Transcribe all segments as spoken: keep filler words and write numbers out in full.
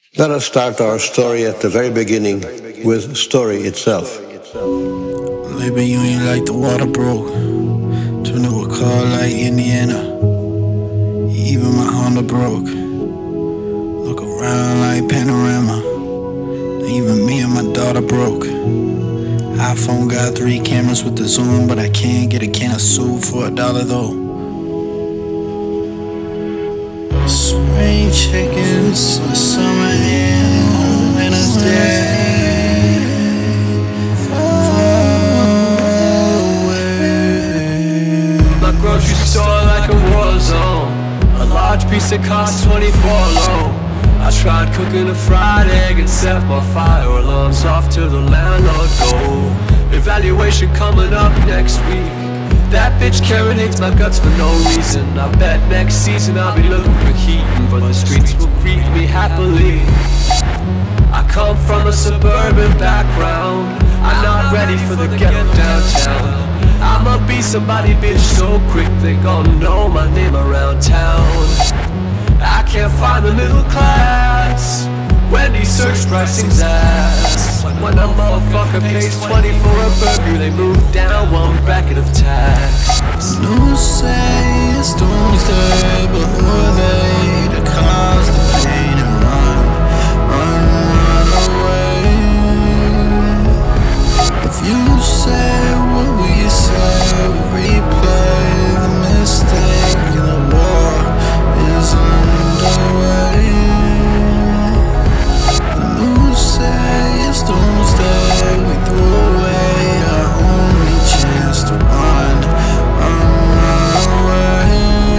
Let us start our story at the very beginning with story itself. Labor union like the water broke, turned to a car like Indiana. Even my Honda broke. Look around like panorama. Even me and my daughter broke. iPhone got three cameras with the zoom, but I can't get a can of soup for a dollar though. Spring chickens, summer in, winter's day. My grocery store like a war zone. A large piece that costs twenty-four low. I tried cooking a fried egg and set my fire alarms off till the landlord go. Evaluation coming up next week. That bitch Karen hates my guts for no reason. I bet next season I'll be looking for Keaton, but the streets will greet me happily. I come from a suburban background. I'm not ready for the ghetto downtown. I'ma be somebody, bitch, so quick they gon' know my name around town. I can't find the middle class when these search pricing's ass. When a motherfucker pays twenty for a burger, they move down one bracket of tax. No say it's doomsday, but who are they to cause the pain and run, run, run away? If you say what we say, we replay the mistake, and the war is underway. The news say it's doomsday, we threw away our only chance to run, run, run away.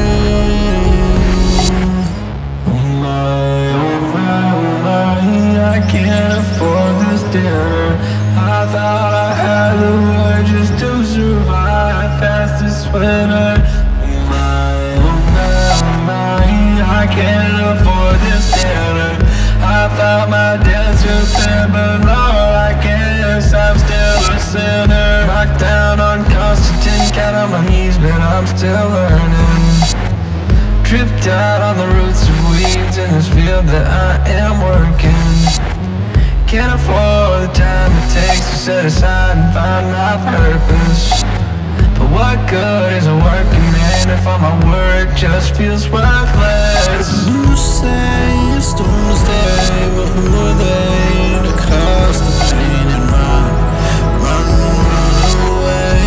Oh my, oh my, oh my, I can't afford this dinner. I thought I had the word just to survive past this winter. Oh my, oh my, oh my, I can't afford this dinner. I thought my debts were fair, but Lord, I guess I'm still a sinner. Knocked down on Constantine, got on my knees, but I'm still learning. Tripped out on the roots of weeds in this field that I am working. Can't afford the time it takes to set aside and find my purpose. But what good is a working man if all my work just feels worthless? You say it's doomsday, but who are they to cause the pain and run, run, run away?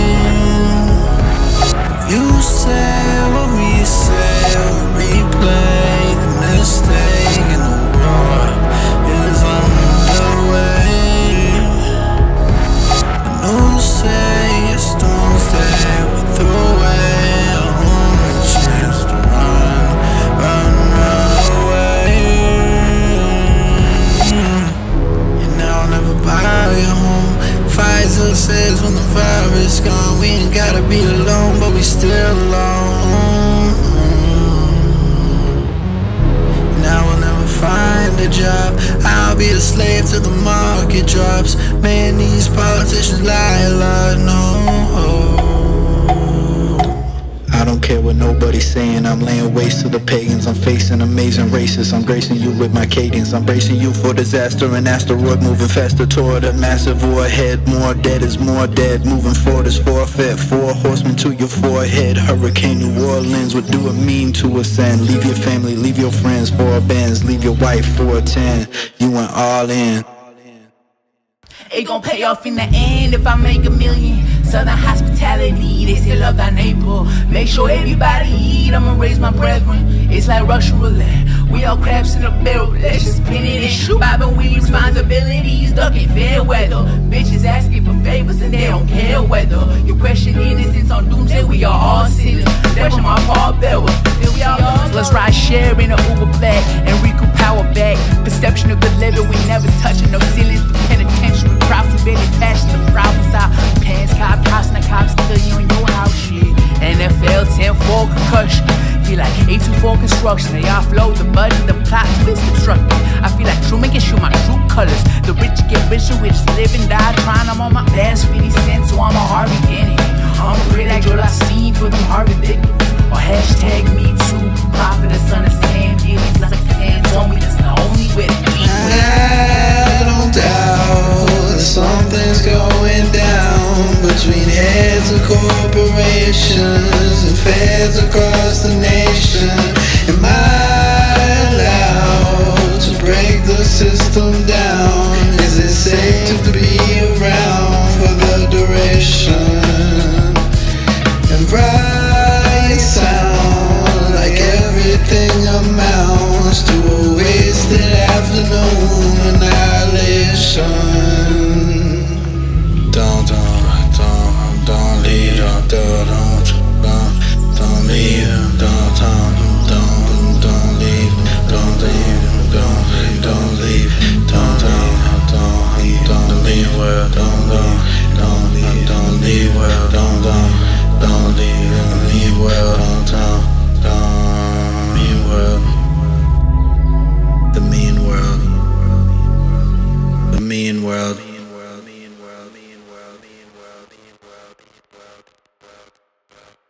You say what we say, we replay the mistake, and the war is underway. The news say it's doomsday, we threw away our only chance to run, run, run away. And I'll never buy a home. Pfizer says when the virus gone, we ain't gotta be alone, but we still alone. And I will never find a job. I'll be a slave till the market drops. Man, these politicians lie a lot, no. I don't care what nobody's saying, I'm laying waste to the pagans. I'm facing amazing racists, I'm gracing you with my cadence. I'm bracing you for disaster, an asteroid moving faster toward a massive warhead. More dead is more dead, moving forward is forfeit. Four horsemen to your forehead, Hurricane New Orleans would do a mean to ascend. Leave your family, leave your friends, four bands, leave your wife for a ten. You went all in. It gon' pay off in the end if I make a million. Southern hospitality, they still love thy neighbor. Make sure everybody eat, I'ma raise my brethren. It's like Russian roulette, we all crabs in a barrel. Let's just spin it and shoot. Bobbing with responsibilities, ducking fair weather. Bitches asking for favors and they don't care whether you question innocence on doomsday. We are all sinners, that's my Paul Bearer. We all so let's ride share in a Uber black and recoup power back. Perception of good living, we never touching no ceilings. The penitentiary property, barely passing the problems out. Pants, cop, house, and the cops kill you in your house, shit. N F L ten four concussion. Feel like eight two four construction. They offload the budget, the plot twist constructed. I feel like Truman can show my true colors. The rich get richer, we just live and die trying. I'm on my last fifty cents, so I'm a hard beginning. I'm a pretty like Joel Osteen for them hard victims. Or hashtag me too, prophet, the son of Sam, Gillies, like well, well.